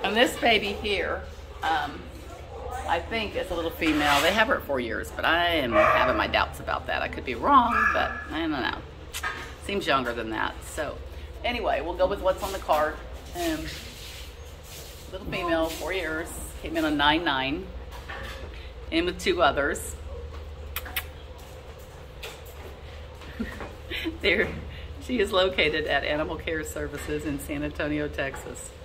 And this baby here, I think is a little female. They have her at 4 years, but I am having my doubts about that. I could be wrong, but I don't know. Seems younger than that. So anyway, we'll go with what's on the card. Little female, 4 years, came in on 9.9, in with 2 others. There, she is located at Animal Care Services in San Antonio, Texas.